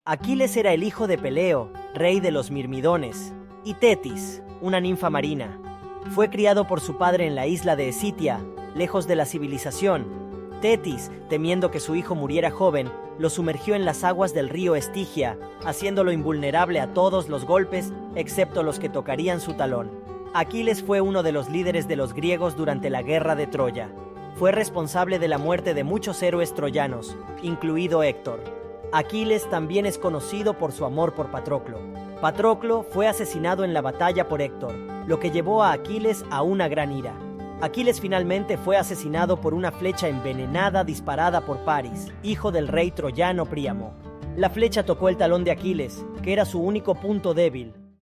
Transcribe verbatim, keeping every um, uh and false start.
Aquiles era el hijo de Peleo, rey de los Mirmidones, y Tetis, una ninfa marina. Fue criado por su padre en la isla de Esitia, lejos de la civilización. Tetis, temiendo que su hijo muriera joven, lo sumergió en las aguas del río Estigia, haciéndolo invulnerable a todos los golpes, excepto los que tocarían su talón. Aquiles fue uno de los líderes de los griegos durante la guerra de Troya. Fue responsable de la muerte de muchos héroes troyanos, incluido Héctor. Aquiles también es conocido por su amor por Patroclo. Patroclo fue asesinado en la batalla por Héctor, lo que llevó a Aquiles a una gran ira. Aquiles finalmente fue asesinado por una flecha envenenada disparada por Paris, hijo del rey troyano Príamo. La flecha tocó el talón de Aquiles, que era su único punto débil.